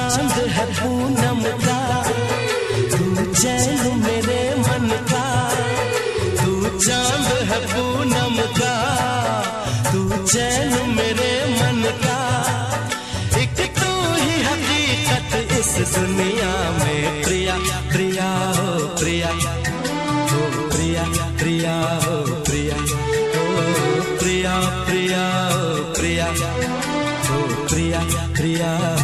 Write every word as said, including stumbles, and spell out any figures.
चांद है पूनम का, तू चैन मेरे मन का। तू चांद है पूनम का, तू चैन मेरे मन का। एक तू ही हकीकत इस दुनिया में। प्रिया प्रिया हो प्रिया, हो प्रिया प्रिया हो प्रिया, हो प्रिया प्रिया हो प्रिया, हो प्रिया प्रिया।